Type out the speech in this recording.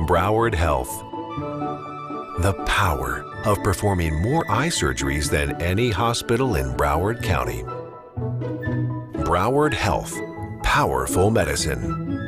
Broward Health. The power of performing more eye surgeries than any hospital in Broward County. Broward Health. Powerful medicine.